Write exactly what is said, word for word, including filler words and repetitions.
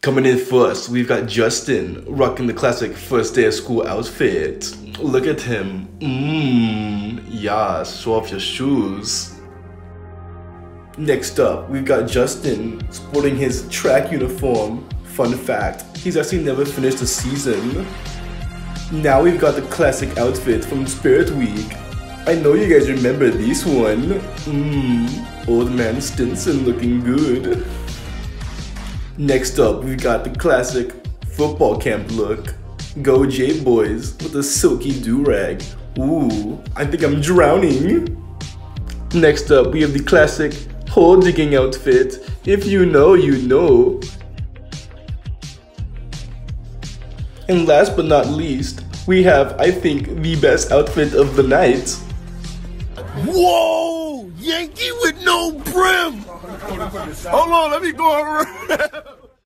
Coming in first, we've got Justin rocking the classic first day of school outfit. Look at him. Mmm, yeah, show off your shoes. Next up, we've got Justin sporting his track uniform. Fun fact, he's actually never finished the season. Now we've got the classic outfit from Spirit Week. I know you guys remember this one. Mmm, old man Stinson looking good. Next up, we've got the classic football camp look. Go J boys with a silky do-rag. Ooh, I think I'm drowning. Next up, we have the classic hole digging outfit. If you know, you know. And last but not least, we have, I think, the best outfit of the night. Whoa! Yankee with no brim! Hold on, let me go around.